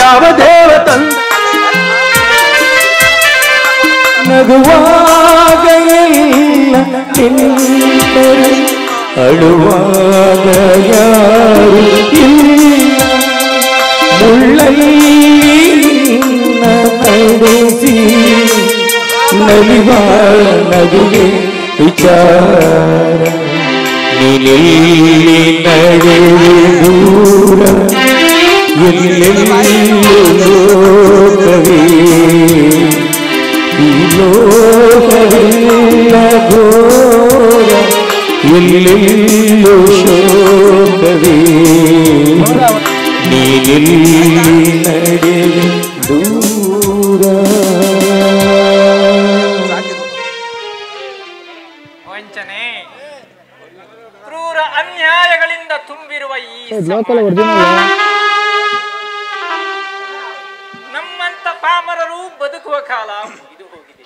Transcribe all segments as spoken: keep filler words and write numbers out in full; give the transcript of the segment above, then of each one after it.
ಯಾವ ದೇವ ತಂದ ನಗುವಾಗ ಇಲ್ಲ ನಿನ್ನರು ಅಳುವಾಗ ಯಾರು ಇಲ್ಲ ಮುಳ್ಳಲ್ಲಿ ನಡೆಸಿ ನಲಿವ ನಗುಗೆ ವಿಚಾರ ನೀನೆಲ್ಲಿ ನಡೆವೆ ದೂರ ಎಲ್ಲೆಲ್ಲೂ ಲೋಕವೇ ಈ ಲೋಕವೆಲ್ಲ ಘೋರ ಎಲ್ಲೆಲ್ಲೂ ಶೋಕವೇ ನೀನೆಲ್ಲಿ ನಡೆವೆ ದೂರ. ವಂಚನೆ ಕ್ರೂರ ಅನ್ಯಾಯಗಳಿಂದ ತುಂಬಿರುವ ಈ ನಮ್ಮಂತ ಪಾಮರರು ಬದುಕುವ ಕಾಲ ಮುಗಿದು ಹೋಗಿದೆ.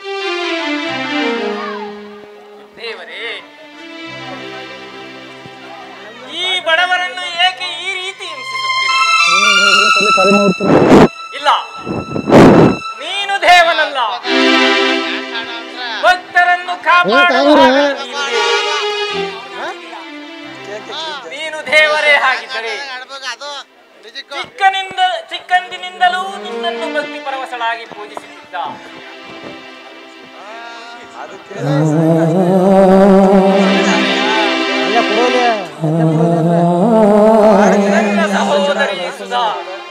ದೇವರೇ, ಈ ಬಡವರನ್ನು ಏಕೆ ಈ ರೀತಿ ಹಿಂಸಿಸುತ್ತಿರುವೆ? ಇಲ್ಲ, ನೀನು ದೇವನಲ್ಲ, ಭಕ್ತರನ್ನು ಕಾಪಾಡುವ ನೀನು ದೇವರೇ ಆಗಿದ್ದರೆ ಚಿಕ್ಕನಿಂದ ಚಿಕ್ಕಂದಿನಿಂದಲೂ ನಿನ್ನನ್ನು ಭಕ್ತಿ ಪರವಶಳಾಗಿ ಪೂಜಿಸುತ್ತಿದ್ದ ನನ್ನ ಸಹೋದರಿ ಸುಧಾ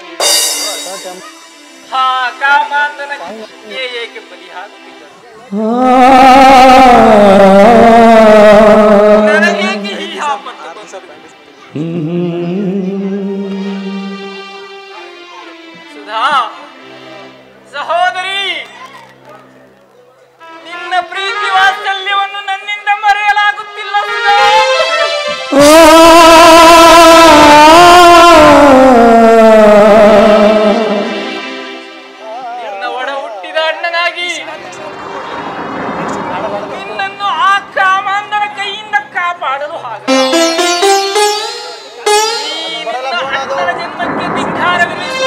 ಹಾ ಕಾಮಾಂಧನ ಏಕೆ ಬಲಿಯಾಗುತ್ತಿದ್ದರು? ನನಗೇಕೆ ಈ ಆಪತ್ತು ಬಂತು? ಸುಧಾ ಸಹೋದರಿ, ನಿನ್ನ ಪ್ರೀತಿ ವಾತ್ಸಲ್ಯವನ್ನು ನನ್ನಿಂದ ಮರೆಯಲಾಗುತ್ತಿಲ್ಲ. ನಿನ್ನ ಒಡ ಹುಟ್ಟಿದ ಅಣ್ಣನಾಗಿ ನಿನ್ನನ್ನು ಆ ಕಾಮಾಂಧನ ಕೈಯಿಂದ ಕಾಪಾಡಲು ಹಾಗೆ ಜನ್ಮಕ್ಕೆ ಧಿಕ್ಕಾರವಿಲ್ಲ.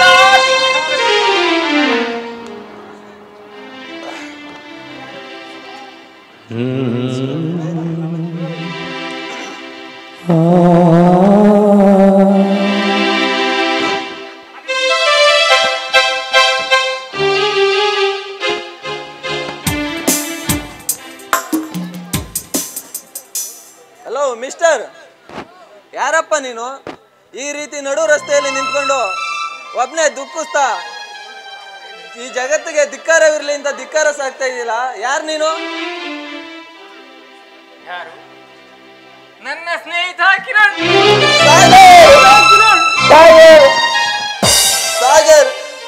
ಹಲೋ ಮಿಸ್ಟರ್, ಯಾರಪ್ಪ ನೀನು? ಈ ರೀತಿ ನಡು ರಸ್ತೆಯಲ್ಲಿ ನಿಂತ್ಕೊಂಡು ಒಬ್ನೇ ದುಃಖಿಸ್ತಾ ಈ ಜಗತ್ತಿಗೆ ಧಿಕ್ಕಾರವಿರ್ಲಿ ಅಂತ ಧಿಕ್ಕಾರ ಸಾಕ್ತಾ ಇದೀಯಲ್ಲ, ಯಾರು ನೀನು? ಯಾರು? ನನ್ನ ಸ್ನೇಹಿತ ಕಿರಣ್. ಸಾಗರ್,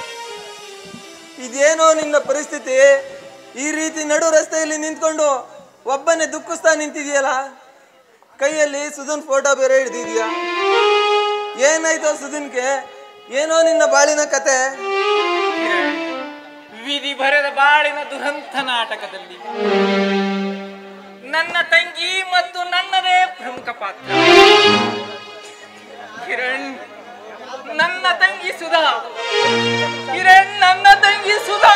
ಇದೇನೋ ನಿನ್ನ ಪರಿಸ್ಥಿತಿ? ಈ ರೀತಿ ನಡು ರಸ್ತೆಯಲ್ಲಿ ನಿಂತ್ಕೊಂಡು ಒಬ್ಬನೇ ದುಃಖಿಸ್ತಾ ನಿಂತಿದೆಯಲ್ಲ, ಕೈಯಲ್ಲಿ ಸುಧನ್ ಫೋಟೋ ಬೇರೆ ಹಿಡಿದಿದ್ಯಾ? ಏನಾಯ್ತು ಸುಧನ್ಗೆ? ಏನೋ ನಿನ್ನ ಬಾಳಿನ ಕತೆ? ವಿಧಿ ಬರೆದ ಬಾಳಿನ ದುರಂತ ನಾಟಕದಲ್ಲಿ ನನ್ನ ತಂಗಿ ಮತ್ತು ನನ್ನದೇ ಪ್ರಮುಖ ಪಾತ್ರ. ಕಿರಣ್ ನನ್ನ ತಂಗಿ ಸುಧಾ, ಕಿರಣ್ ನನ್ನ ತಂಗಿ ಸುಧಾ.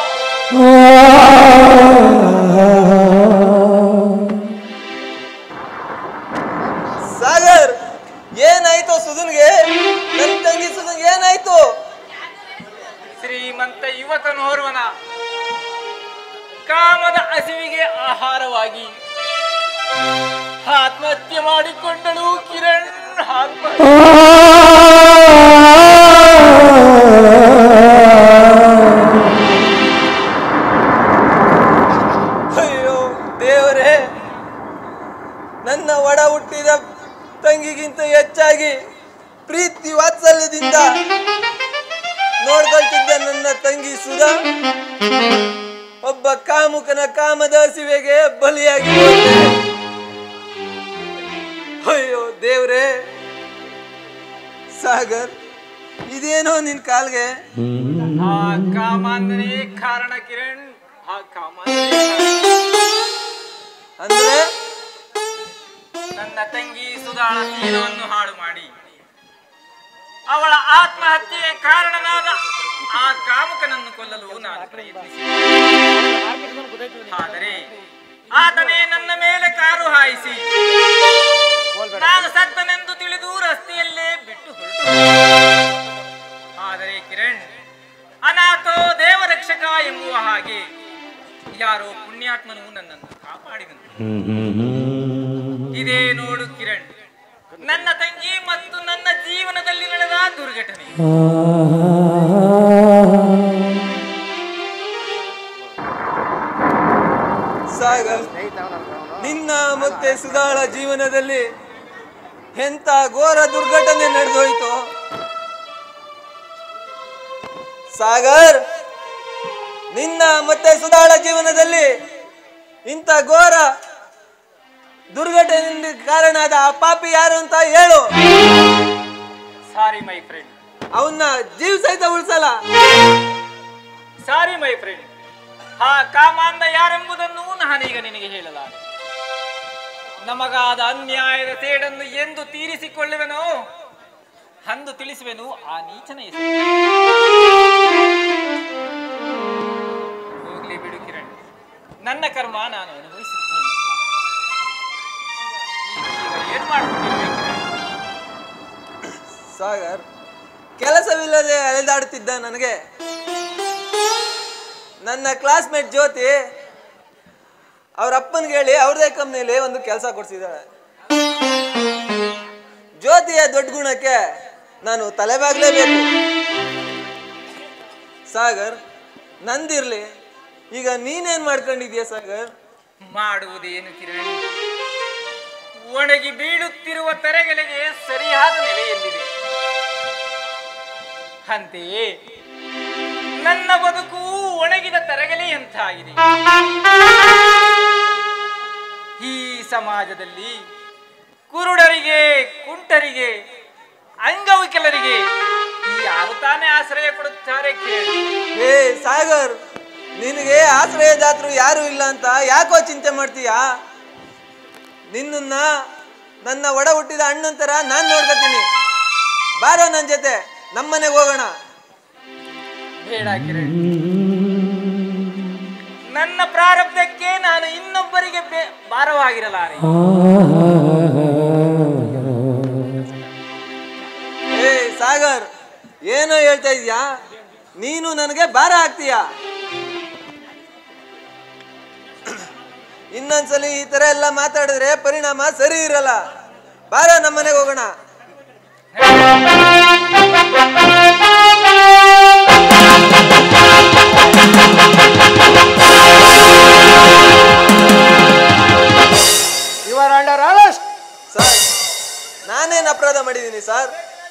ಸಾಗರ್, ಏನಾಯ್ತು ಸುಧನ್ಗೆ? ನನ್ನ ತಂಗಿ ಸುಧನ್ಗೆ ಏನಾಯ್ತು? ಶ್ರೀಮಂತ ಯುವಕನೋರ್ವನ ಕಾಮದ ಹಸಿವಿಗೆ ಆಹಾರವಾಗಿ ಆತ್ಮಹತ್ಯೆ ಮಾಡಿಕೊಂಡಳು. ಕಿರಣ್ ಆತ್ಮಹತ್ಯೆ. ಅಯ್ಯೋ ದೇವರೇ, ನನ್ನ ಒಡ ಹುಟ್ಟಿದ ತಂಗಿಗಿಂತ ಹೆಚ್ಚಾಗಿ ಪ್ರೀತಿ ವಾತ್ಸಲ್ಯದಿಂದ ನೋಡ್ಕೊಳ್ತಿದ್ದ ನನ್ನ ತಂಗಿ ಸುಧಾ ಒಬ್ಬ ಕಾಮುಕನ ಕಾಮದ ಹಸಿವೆಗೆ ಬಲಿಯಾಗಿ. ಅಯ್ಯೋ ದೇವ್ರೇ. ಸಾಗರ್, ಇದೇನೋ ನಿನ್ ಕಾಲ್ಗೆ? ಆ ಕಾಮಾಂಧನೇ ಕಾರಣ ಕಿರಣ್. ಆ ಕಾಮಾಂಧನೇ ಅಂದ್ರೆ ನನ್ನ ತಂಗಿ ಸುಧಾಳ ಜೀವನವನ್ನು ಹಾಳು ಮಾಡಿ ಅವಳ ಆತ್ಮಹತ್ಯೆಗೆ ಕಾರಣನಾದ ಕೊಲ್ಲಲು ನಾನು ಪ್ರಯತ್ನಿಸಿದೆ. ಆದರೆ ಆತನೇ ನನ್ನ ಮೇಲೆ ಕಾರು ಹಾಯಿಸಿ ನಾನು ಸತ್ತನೆಂದು ತಿಳಿದು ರಸ್ತೆಯಲ್ಲೇ ಬಿಟ್ಟು ಹೊರಟು. ಆದರೆ ಕಿರಣ್, ಅನಾಥೋ ದೇವರಕ್ಷಕ ಎಂಬುವ ಹಾಗೆ ಯಾರೋ ಪುಣ್ಯಾತ್ಮನು ನನ್ನನ್ನು ಕಾಪಾಡಿದನು. ಇದೇ ನೋಡು ಕಿರಣ್, ನನ್ನ ತಂಗಿ ಮತ್ತು ನನ್ನ ಜೀವನದಲ್ಲಿ ನಡೆದ ದುರ್ಘಟನೆ. ಸಾಗರ್, ನಿನ್ನ ಮತ್ತೆ ಸುಧಾಳ ಜೀವನದಲ್ಲಿ ಎಂತ ಘೋರ ದುರ್ಘಟನೆ ನಡೆದೋಯ್ತು. ಸಾಗರ್, ನಿನ್ನ ಮತ್ತೆ ಸುಧಾಳ ಜೀವನದಲ್ಲಿ ಇಂಥ ಘೋರ ದುರ್ಘಟನೆ ಕಾರಣ ಆದ ಆ ಪಾಪಿ ಯಾರು ಅಂತ ಹೇಳು. ಸಾರಿ ಮೈ ಫ್ರೆಂಡ್, ಅವನ್ನ ಜೀವ ಸಹಿತ ಉಳಿಸಲ್ಲ. ಸಾರಿ ಮೈ ಫ್ರೆಂಡ್, ಆ ಕಾಮಾಂಧ ಯಾರೆಂಬುದನ್ನು ನಾನೀಗ ನಿನಗೆ ಹೇಳಲಾರೆ. ನಮಗಾದ ಅನ್ಯಾಯದ ಸೇಡನ್ನು ಎಂದು ತೀರಿಸಿಕೊಳ್ಳುವೆನೋ ಅಂದು ತಿಳಿಸುವೆನು ಆ ನೀಚನ ಹೆಸರು. ಹೋಗ್ಲಿ ಬಿಡು ಕಿರಣ್, ನನ್ನ ಕರ್ಮ ನಾನು ಅನುಭವಿಸುತ್ತೇನೆ. ಈಗ ಏನು ಮಾಡ್ಕೊಂಡಿರ್ಬೇಕು? ಸಾಗರ್, ಕೆಲಸವಿಲ್ಲದೆ ಅಲೆದಾಡುತ್ತಿದ್ದ ನನಗೆ ನನ್ನ ಕ್ಲಾಸ್ಮೇಟ್ ಜ್ಯೋತಿ ಅವ್ರ ಅಪ್ಪನಿಗೆ ಹೇಳಿ ಅವ್ರದೇ ಕಂಪ್ನಿಯಲ್ಲಿ ಒಂದು ಕೆಲಸ ಕೊಡ್ಸಿದ್ದಾಳೆ. ಜ್ಯೋತಿಯ ದೊಡ್ಡ ಗುಣಕ್ಕೆ ನಾನು ತಲೆಬಾಗ್ಲೇಬೇಕು. ಸಾಗರ್, ನಂದಿರ್ಲಿ, ಈಗ ನೀನೇನ್ ಮಾಡ್ಕೊಂಡಿದ್ಯಾ ಸಾಗರ್? ಮಾಡುವುದೇನು ಕಿರಣ್, ಒಣಗಿ ಬೀಳುತ್ತಿರುವ ತೆರೆಗೆಲೆಗೆ ಸರಿಯಾದ ನೆಲೆಯಲ್ಲಿದೆ. ಅಂತೆಯೇ ನನ್ನ ಬದುಕು ಒಣಗಿದ ತರಗೆಲೆಯಂತಾಗಿದೆ. ಈ ಸಮಾಜದಲ್ಲಿ ಕುರುಡರಿಗೆ, ಕುಂಟರಿಗೆ, ಅಂಗವಿಕಲರಿಗೆ ಯಾರು ತಾನೇ ಆಶ್ರಯ ಕೊಡುತ್ತಾರೆ ಕೇಳಿ. ಏ ಸಾಗರ್, ನಿನಗೆ ಆಶ್ರಯದಾತರು ಯಾರು ಇಲ್ಲ ಅಂತ ಯಾಕೋ ಚಿಂತೆ ಮಾಡ್ತೀಯಾ? ನಿನ್ನ ನನ್ನ ಒಡ ಹುಟ್ಟಿದ ಅಣ್ಣನ ತರ ನಾನ್ ನೋಡ್ಕೊತೀನಿ. ಬಾರೋ ನನ್ನ ಜೊತೆ, ನಮ್ಮನೆಗೆ ಹೋಗೋಣ. ಬೇಡ ಕಿರಣ್, ನನ್ನ ಪ್ರಾರಬ್ಧಕ್ಕೆ ನಾನು ಇನ್ನೊಬ್ಬರಿಗೆ ಭಾರವಾಗಿರಲಾರೆ. ಏ ಸಾಗರ್, ಏನೋ ಹೇಳ್ತಾ ಇದ್ಯಾ? ನೀನು ನನಗೆ ಭಾರ ಆಗ್ತೀಯಾ? ಇನ್ನೊಂದ್ಸಲಿ ಈ ತರ ಎಲ್ಲ ಮಾತಾಡಿದ್ರೆ ಪರಿಣಾಮ ಸರಿ ಇರಲ್ಲ. ಬಾರ ನಮ್ಮನೆಗೆ ಹೋಗೋಣ. You are under arrest. Sir, ನಾನೇನು ಅಪರಾಧ ಮಾಡಿದ್ದೀನಿ ಸರ್?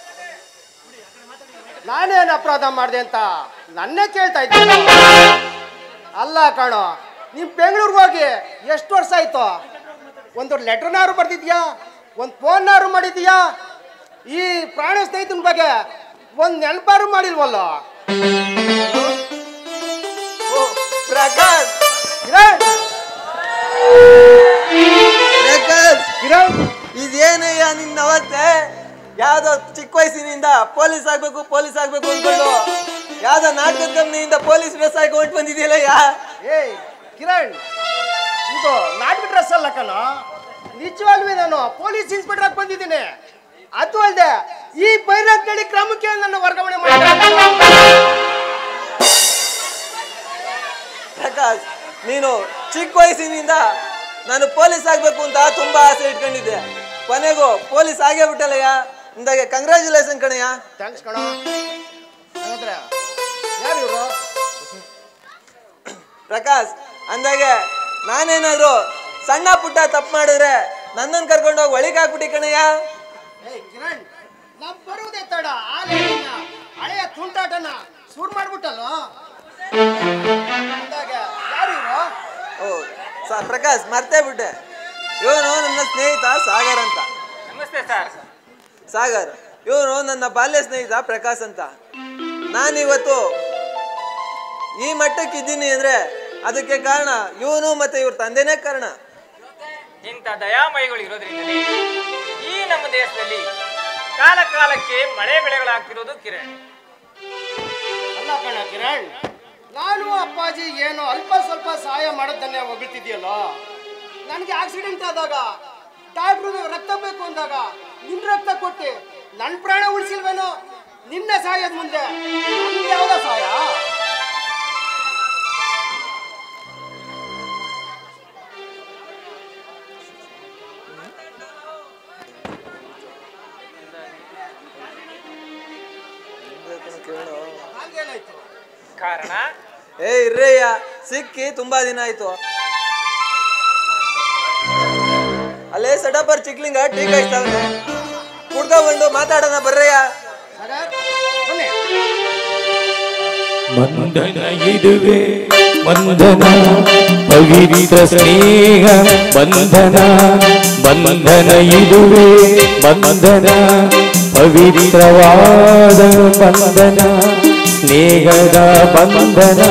ನಾನೇನು ಅಪರಾಧ ಮಾಡಿದೆ ಅಂತ ನನ್ನೇ ಕೇಳ್ತಾ ಇದ್ದೀನಿ. ಅಲ್ಲ ಕಣೋ, ನೀನು ಬೆಂಗಳೂರಿಗೆ ಹೋಗಿ ಎಷ್ಟು ವರ್ಷ ಆಯ್ತು? ಒಂದು ಲೆಟರ್ನಾರು ಬರ್ದಿದ್ಯಾ? ಒಂದು ಫೋನ್ನಾರು ಮಾಡಿದ್ಯಾ? ಈ ಪ್ರಾಣ ಸ್ನೇಹಿತನ ಬಗ್ಗೆ ಒಂದು ನೆನಪಾರು ಮಾಡಿಲ್ವಲ್ಲ? ಪ್ರಕಾಶ್, ಕಿರಣ್, ಪ್ರಕಾಶ್, ಕಿರಣ್, ಇದೇನಯ್ಯ ನಿನ್ನ ಅವಸ್ಥೆ? ಯಾವ್ದೋ ಚಿಕ್ಕ ವಯಸ್ಸಿನಿಂದ ಪೊಲೀಸ್ ಆಗ್ಬೇಕು ಪೊಲೀಸ್ ಆಗ್ಬೇಕು ಅಂದ್ಕೊಂಡು ಯಾವ್ದೋ ನಾಟಕದ ಕಂಪ್ನಿಯಿಂದ ಪೊಲೀಸ್ ಡ್ರೆಸ್ ಹಾಕೊಂಡು ಬಂದಿದೆಯಲ್ಲಯ್ಯ. ಏಯ್ ಕಿರಣ್, ಇದು ನಾಟಕ ಡ್ರೆಸ್ ಅಲ್ಲ ಕಣ, ನಿಜವಾಗ್ಲೂ ನಾನು ಪೊಲೀಸ್ ಇನ್ಸ್ಪೆಕ್ಟರ್ ಆಗಿ ಬಂದಿದ್ದೀನಿ. ಅದು ಅಲ್ಲದೆ ಈ ಬೈರಾಗ್ನಳ್ಳಿ ಕ್ರಮಕ್ಕೆ ನನ್ನ ವರ್ಗಾವಣೆ ಮಾಡಿದ್ದಾರೆ. ಪ್ರಕಾಶ್, ನೀನು ಚಿಕ್ಕ ವಯಸ್ಸಿನಿಂದ ನಾನು ಪೊಲೀಸ್ ಆಗ್ಬೇಕು ಅಂತ ತುಂಬಾ ಆಸೆ ಇಟ್ಕೊಂಡಿದ್ದೆ. ಕೊನೆಗೂ ಪೊಲೀಸ್ ಆಗೇ ಬಿಟ್ಟಲ್ಲಯ್ಯ. ಇಂದಾಗೆ ಕಂಗ್ರ್ಯಾಚುಲೇಷನ್ ಕಣಯ್ಯ. ಥ್ಯಾಂಕ್ಸ್ ಕಣ. ಹಾಗಾದ್ರೆ ಯಾರು ಇವರು? ಪ್ರಕಾಶ್, ಅಂದಾಗೆ ನಾನೇನಾದ್ರು ಸಣ್ಣ ಪುಟ್ಟ ತಪ್ಪು ಮಾಡಿದ್ರೆ ನನ್ನನ್ನು ಕರ್ಕೊಂಡು ಹೋಗಿ ಒಳಗೆ ಹಾಕ್ಬಿಟ್ಟಿ ಕಣಯ್ಯ. ಏಯ್ ಕಿರಣ್, ನಮ್ ಬರುವುದೇ ತಡ, ಹಳೆಯ ತುಂಟಾಟನ ಶುರು ಮಾಡ್ಬಿಟ್ಟಲ್ಲ. ಯಾರು ಇವರು? ಓ ಸ ಪ್ರಕಾಶ್, ಮರ್ತೇ ಬಿಟ್ಟೆ. ಇವನು ನನ್ನ ಸ್ನೇಹಿತ ಸಾಗರ್ ಅಂತ. ನಮಸ್ತೆ ಸರ್. ಸಾಗರ್, ಇವನು ನನ್ನ ಬಾಲ್ಯ ಸ್ನೇಹಿತ ಪ್ರಕಾಶ್ ಅಂತ. ನಾನಿವತ್ತು ಈ ಮಟ್ಟಕ್ಕೆ ಇದ್ದೀನಿ ಅಂದ್ರೆ ಅದಕ್ಕೆ ಕಾರಣ ಇವನು ಮತ್ತೆ ಇವ್ರ ತಂದೆನೇ ಕಾರಣ. ಇಂಥ ದಯಾಮಯಿಗಳು ಇರೋದ್ರಿಂದಲೇ ಈ ನಮ್ಮ ದೇಶದಲ್ಲಿ ಕಾಲ ಕಾಲಕ್ಕೆ ಮಳೆ ಬೆಳೆಗಳಾಗ್ತಿರೋದು ಕಿರಣ್. ಅಲ್ಲ ಕಣ ಕಿರಣ್, ನಾನು ಅಪ್ಪಾಜಿ ಏನು ಅಲ್ಪ ಸ್ವಲ್ಪ ಸಹಾಯ ಮಾಡೋದನ್ನೇ ಹೊಗಳ್ತಿದ್ಯಲ್ಲ. ನನಗೆ ಆಕ್ಸಿಡೆಂಟ್ ಆದಾಗ ಡಾಕ್ಟ್ರು ರಕ್ತ ಬೇಕು ಅಂದಾಗ ನಿನ್ನ ರಕ್ತ ಕೊಟ್ಟು ನನ್ನ ಪ್ರಾಣ ಉಳಿಸಿಲ್ವೇನೋ? ನಿನ್ನ ಸಹಾಯದ ಮುಂದೆ ಯಾವ್ದ ಸಹಾಯ? ಕಾರಣ ಏ ಇರ್ರಯ್ಯ, ಸಿಕ್ಕಿ ತುಂಬಾ ದಿನ ಆಯ್ತು. ಅಲ್ಲೇ ಸಡಪರ್ ಚಿಕ್ಲಿಂಗ ಟೀ ಕಾಯ್ತಾವನೆ, ಕುಡ್ಕೊಂಡು ಮಾತಾಡೋಣ ಬರ್ರಯ್ಯ. ಬಂಧನ ಇದುವೆ ಬಂಧನ ಪವಿತ್ರ ಸ್ನೇಹ ಬಂಧನ, ಬಂಧನ ಇದುವೆ ಬಂಧನ ಪವಿತ್ರವಾದ ಬಂಧನ, ಸ್ನೇಹದ ಬಂಧನ,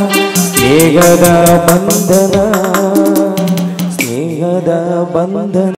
ಸ್ನೇಹದ ಬಂಧನ, ಸ್ನೇಹದ ಬಂಧನ.